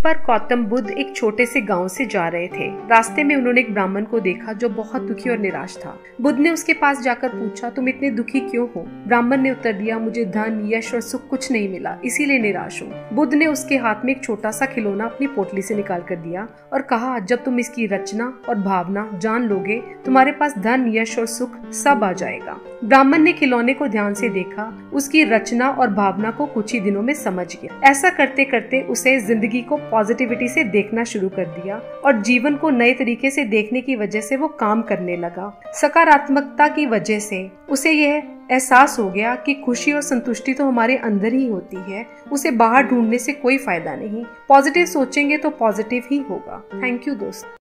बार गौतम बुद्ध एक छोटे से गांव से जा रहे थे। रास्ते में उन्होंने एक ब्राह्मण को देखा जो बहुत दुखी और निराश था। बुद्ध ने उसके पास जाकर पूछा, तुम इतने दुखी क्यों हो? ब्राह्मण ने उत्तर दिया, मुझे धन, यश और सुख कुछ नहीं मिला, इसीलिए निराश हूँ। बुद्ध ने उसके हाथ में एक छोटा सा खिलौना अपनी पोटली से निकाल कर दिया और कहा, जब तुम इसकी रचना और भावना जान लोगे, तुम्हारे पास धन, यश और सुख सब आ जाएगा। ब्राह्मण ने खिलौने को ध्यान से देखा, उसकी रचना और भावना को कुछ ही दिनों में समझ गया। ऐसा करते करते उसे जिंदगी को पॉजिटिविटी से देखना शुरू कर दिया और जीवन को नए तरीके से देखने की वजह से वो काम करने लगा। सकारात्मकता की वजह से उसे यह एहसास हो गया कि खुशी और संतुष्टि तो हमारे अंदर ही होती है, उसे बाहर ढूंढने से कोई फायदा नहीं। पॉजिटिव सोचेंगे तो पॉजिटिव ही होगा। थैंक यू दोस्त।